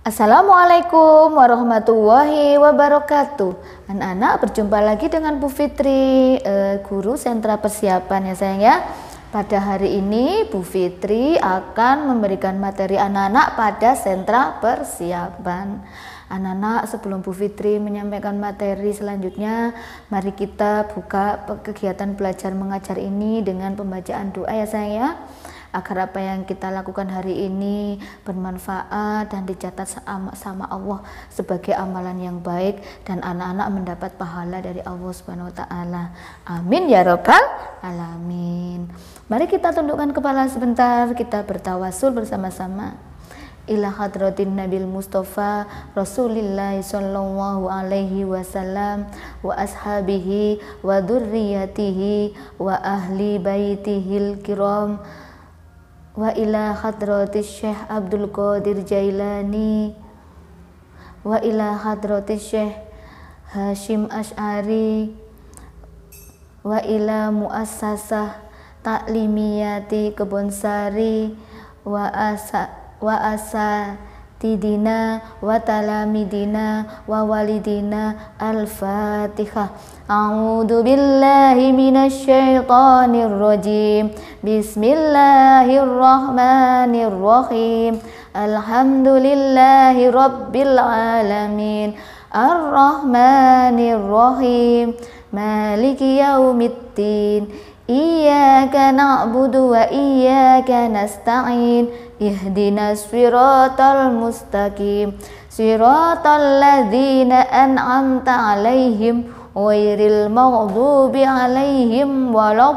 Assalamualaikum warahmatullahi wabarakatuh. Anak-anak, berjumpa lagi dengan Bu Fitri, guru sentra persiapan ya sayang ya. Pada hari ini Bu Fitri akan memberikan materi anak-anak pada sentra persiapan. Anak-anak, sebelum Bu Fitri menyampaikan materi selanjutnya, mari kita buka kegiatan belajar mengajar ini dengan pembacaan doa ya sayang ya, agar apa yang kita lakukan hari ini bermanfaat dan dicatat sama Allah sebagai amalan yang baik dan anak-anak mendapat pahala dari Allah Subhanahu wa taala. Amin ya rabbal alamin. Mari kita tundukkan kepala sebentar, kita bertawasul bersama-sama. Ila hadratin Nabil Mustafa Rasulillah sallallahu alaihi wasallam wa ashabihi wa dzurriyyatihi wa ahli baitihil kiram wa ila hadratis Syekh Abdul Qadir Jailani wa ila hadratis Syekh Hashim Asy'ari wa ila muassasah taklimiyati Kebonsari wa asatidina wa talamidina wa walidina. Al-Fatihah. A'udzu billahi minasy syaithanir rajim. Bismillahirrahmanirrahim. Alhamdulillahi rabbil alamin. Ar-Rahmanir-Rahim. Maliki yaumiddin. Iyyaka na'budu wa iyyaka nasta'in. Ihdinas siratal mustaqim. Siratal ladzina an'amta 'alaihim ghairil maghdubi 'alaihim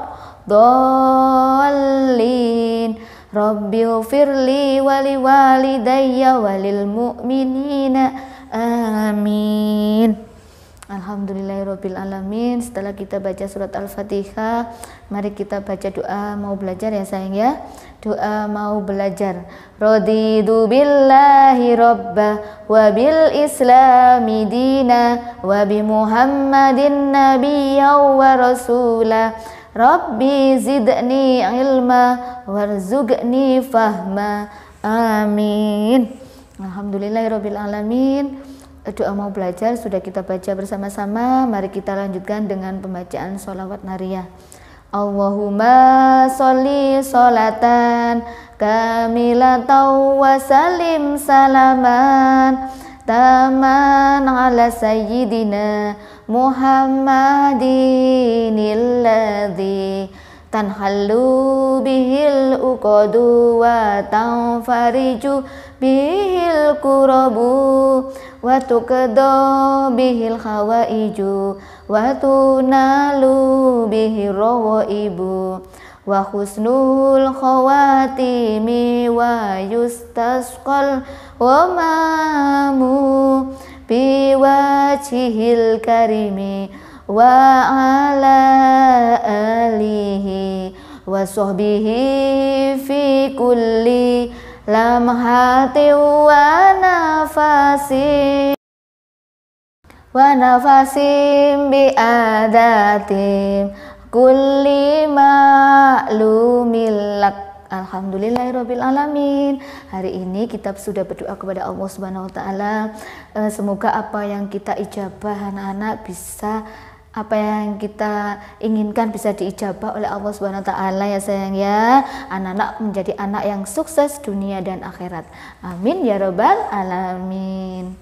waladdallin. Rabbighfirli wa liwalidayya walil mu'minina. Amin. Alhamdulillahirabbil alamin. Setelah kita baca surat Al-Fatihah, mari kita baca doa mau belajar ya sayang ya. Doa mau belajar. Raditu billahi rabba wa bil islami dina wa bi Muhammadin nabiyya wa rasula. Rabbi zidni ilma warzuqni fahma. Amin. Alhamdulillahirabbil alamin. Doa mau belajar sudah kita baca bersama-sama. Mari kita lanjutkan dengan pembacaan sholawat nariyah. Allahumma sholli sholatan kamilatan wa salim salaman taman ala sayyidina Muhammadin alladzi tanhallu bihil uqadu wa tanfariju bihil kurabu wa tuqadda bihil hawaiju wa tunalu bihir rawaibu wa husnul khawatimi wa yustasqal wa mamu biwajhil karimi wa ala alihi wa sahbihi fi kulli lamhati wa nafasim bi adatim kulli ma'lumilak. Alhamdulillahirabbil alamin. Hari ini kita sudah berdoa kepada Allah Subhanahu wa taala. Semoga apa yang kita ijabah anak-anak bisa, apa yang kita inginkan bisa diijabah oleh Allah Subhanahu wa taala ya sayang ya. Anak-anak menjadi anak yang sukses dunia dan akhirat. Amin ya rabbal alamin.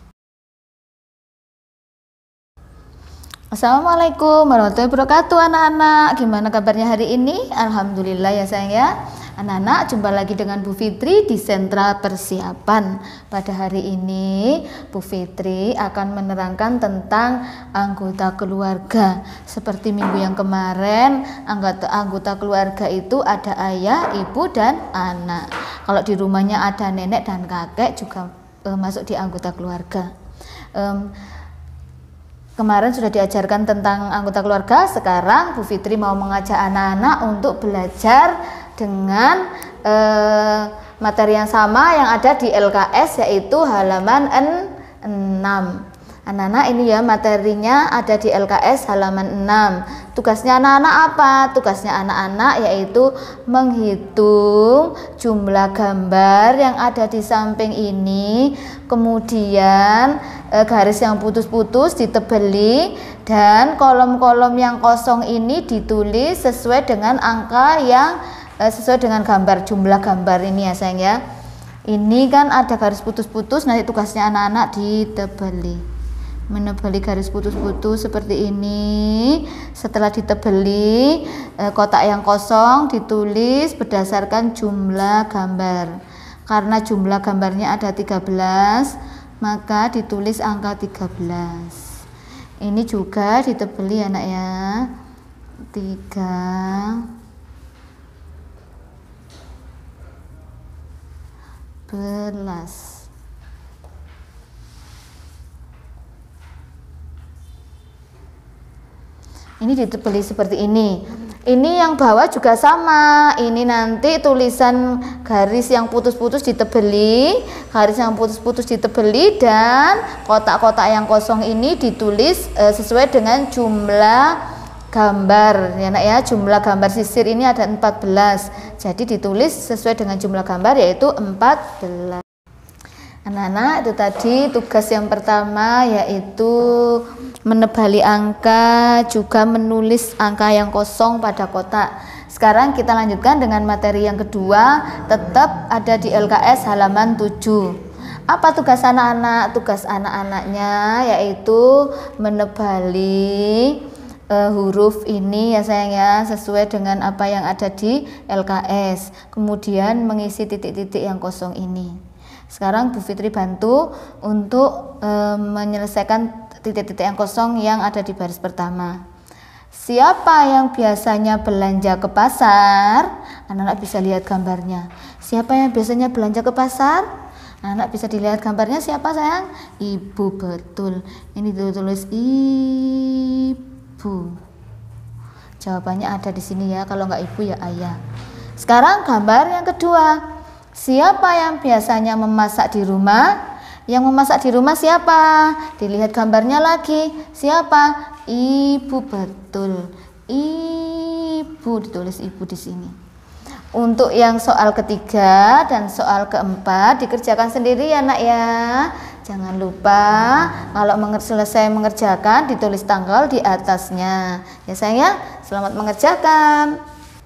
Assalamualaikum warahmatullahi wabarakatuh anak-anak. Gimana kabarnya hari ini? Alhamdulillah ya sayang ya. Anak-anak, jumpa lagi dengan Bu Fitri di sentra persiapan. Pada hari ini Bu Fitri akan menerangkan tentang anggota keluarga. Seperti minggu yang kemarin, anggota keluarga itu ada ayah, ibu, dan anak. Kalau di rumahnya ada nenek dan kakek juga masuk di anggota keluarga. Kemarin sudah diajarkan tentang anggota keluarga. Sekarang Bu Fitri mau mengajak anak-anak untuk belajar dengan materi yang sama yang ada di LKS, yaitu halaman 6. Anak-anak ini ya materinya ada di LKS halaman 6. Tugasnya anak-anak apa? Tugasnya anak-anak yaitu menghitung jumlah gambar yang ada di samping ini, kemudian garis yang putus-putus ditebeli, dan kolom-kolom yang kosong ini ditulis sesuai dengan angka yang sesuai dengan gambar, jumlah gambar ini ya sayang ya. Ini kan ada garis putus-putus, nanti tugasnya anak-anak ditebeli. Menebali garis putus-putus seperti ini. Setelah ditebeli, kotak yang kosong ditulis berdasarkan jumlah gambar. Karena jumlah gambarnya ada 13, maka ditulis angka 13. Ini juga ditebeli anak ya, 13. Ini ditebeli seperti ini. Ini yang bawah juga sama. Ini nanti tulisan garis yang putus-putus ditebeli, garis yang putus-putus ditebeli, dan kotak-kotak yang kosong ini ditulis sesuai dengan jumlah gambar ya nak ya. Jumlah gambar sisir ini ada 14. Jadi ditulis sesuai dengan jumlah gambar yaitu 14. Anak-anak, itu tadi tugas yang pertama yaitu menebali angka, juga menulis angka yang kosong pada kotak. Sekarang kita lanjutkan dengan materi yang kedua, tetap ada di LKS halaman 7. Apa tugas anak-anak? Tugas anak-anaknya yaitu menebali huruf ini ya sayang ya, sesuai dengan apa yang ada di LKS. Kemudian mengisi titik-titik yang kosong ini. Sekarang Bu Fitri bantu untuk menyelesaikan titik-titik yang kosong yang ada di baris pertama. Siapa yang biasanya belanja ke pasar? Anak-anak bisa lihat gambarnya. Siapa yang biasanya belanja ke pasar? Anak-anak bisa dilihat gambarnya siapa sayang? Ibu, betul. Ini ditulis ibu. Jawabannya ada di sini ya. Kalau nggak ibu ya ayah. Sekarang gambar yang kedua. Siapa yang biasanya memasak di rumah? Yang memasak di rumah siapa? Dilihat gambarnya lagi. Siapa? Ibu, betul. Ibu, ditulis ibu di sini. Untuk yang soal ketiga dan soal keempat dikerjakan sendiri ya nak ya. Jangan lupa kalau selesai mengerjakan ditulis tanggal di atasnya. Ya sayang ya, selamat mengerjakan.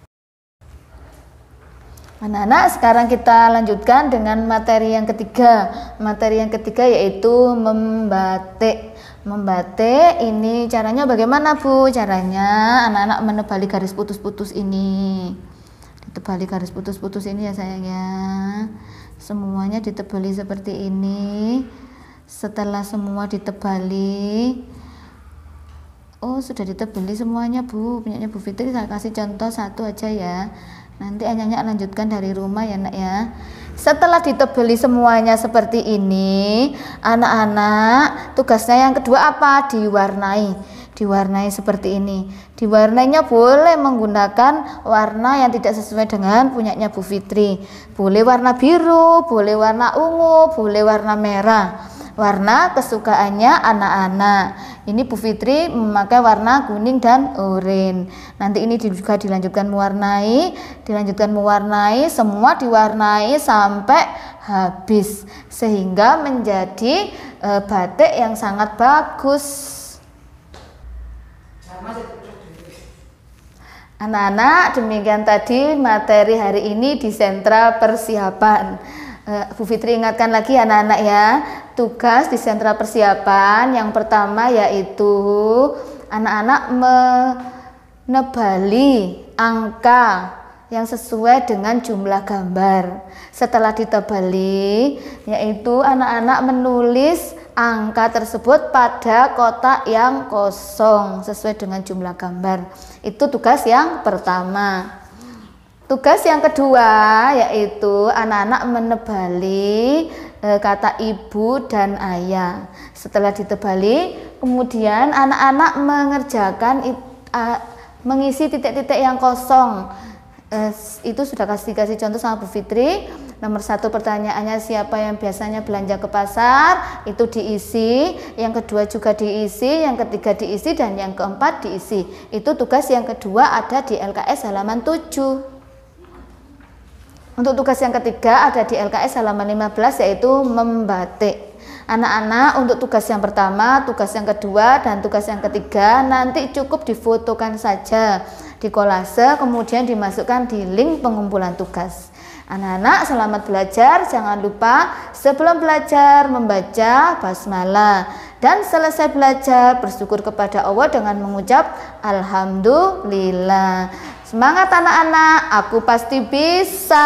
Anak-anak, sekarang kita lanjutkan dengan materi yang ketiga. Materi yang ketiga yaitu membatik. Membatik ini caranya bagaimana Bu? Caranya anak-anak menebali garis putus-putus ini. Ditebali garis putus-putus ini ya sayang ya. Semuanya ditebali seperti ini. Setelah semua ditebali, oh sudah ditebali semuanya Bu. Punyanya Bu Fitri, saya kasih contoh satu aja ya. Nanti Anyanya lanjutkan dari rumah ya nak ya. Setelah ditebeli semuanya seperti ini, anak-anak tugasnya yang kedua apa? Diwarnai. Diwarnai seperti ini. Diwarnainya boleh menggunakan warna yang tidak sesuai dengan punyanya Bu Fitri. Boleh warna biru, boleh warna ungu, boleh warna merah. Warna kesukaannya anak-anak. Ini Bu Fitri memakai warna kuning dan oranye. Nanti ini juga dilanjutkan mewarnai, semua diwarnai sampai habis sehingga menjadi batik yang sangat bagus. Anak-anak, demikian tadi materi hari ini di sentra persiapan. Bu Fitri ingatkan lagi anak-anak ya, tugas di sentra persiapan yang pertama yaitu anak-anak menebali angka yang sesuai dengan jumlah gambar. Setelah ditebali, yaitu anak-anak menulis angka tersebut pada kotak yang kosong sesuai dengan jumlah gambar. Itu tugas yang pertama. Tugas yang kedua yaitu anak-anak menebali kata ibu dan ayah. Setelah ditebali, kemudian anak-anak mengerjakan mengisi titik-titik yang kosong. Itu sudah kasih contoh sama Bu Fitri. Nomor 1 pertanyaannya, siapa yang biasanya belanja ke pasar? Itu diisi. Yang kedua juga diisi, yang ketiga diisi, dan yang keempat diisi. Itu tugas yang kedua ada di LKS halaman 7. Untuk tugas yang ketiga ada di LKS halaman 15, yaitu membatik. Anak-anak, untuk tugas yang pertama, tugas yang kedua, dan tugas yang ketiga nanti cukup difotokan saja, dikolase, kemudian dimasukkan di link pengumpulan tugas. Anak-anak, selamat belajar. Jangan lupa sebelum belajar membaca basmalah, dan selesai belajar bersyukur kepada Allah dengan mengucap Alhamdulillah. Semangat anak-anak, aku pasti bisa.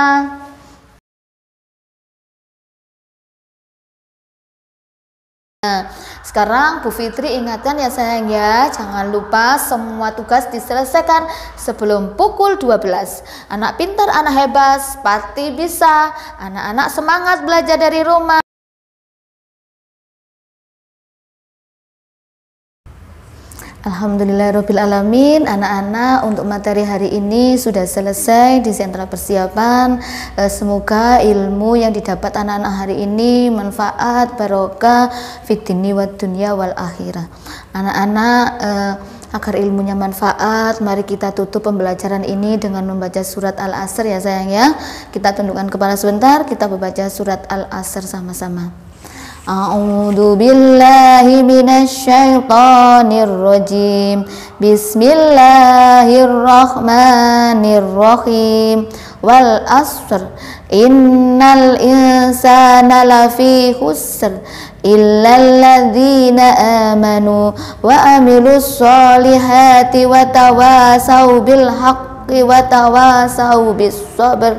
Nah, sekarang Bu Fitri ingatkan ya sayang ya, jangan lupa semua tugas diselesaikan sebelum pukul 12. Anak pintar, anak hebat, pasti bisa. Anak-anak semangat belajar dari rumah. Alhamdulillahirrabbilalamin. Anak-anak, untuk materi hari ini sudah selesai di sentra persiapan. Semoga ilmu yang didapat anak-anak hari ini manfaat, barokah fid-dini wad dunya wal akhirah. Anak-anak, agar ilmunya manfaat, mari kita tutup pembelajaran ini dengan membaca surat Al-Asr ya sayang ya. Kita tundukkan kepala sebentar, kita membaca surat Al-Asr sama-sama. A'udzu billahi minasyaitonir rajim. Bismillahirrahmanirrahim. Wal asr innal insana lafi khusr illal ladzina amanu wa amilus solihati wa tawasau bil haqqi wa tawasau bis sabr.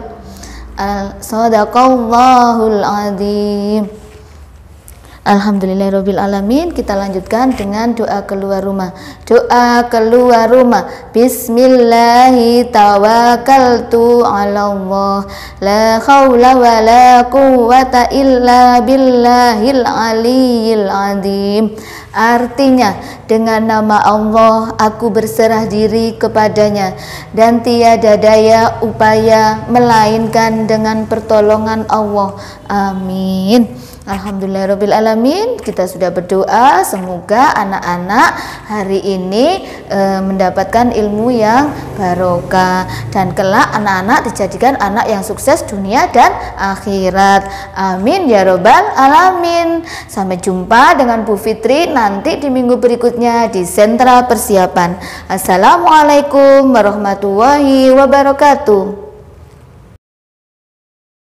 Shadaqallahul azim. Alhamdulillahirrabbilalamin. Kita lanjutkan dengan doa keluar rumah. Doa keluar rumah. Bismillahi tawakkaltu ala Allah, la khawla wa la quwwata illa billahil aliyyil azim. Artinya, dengan nama Allah aku berserah diri kepadanya, dan tiada daya upaya melainkan dengan pertolongan Allah. Amin. Alhamdulillahirrabbilalamin. Kita sudah berdoa semoga anak-anak hari ini mendapatkan ilmu yang barokah, dan kelak anak-anak dijadikan anak yang sukses dunia dan akhirat. Amin ya robbal alamin. Sampai jumpa dengan Bu Fitri nanti di minggu berikutnya di sentra persiapan. Assalamualaikum warahmatullahi wabarakatuh.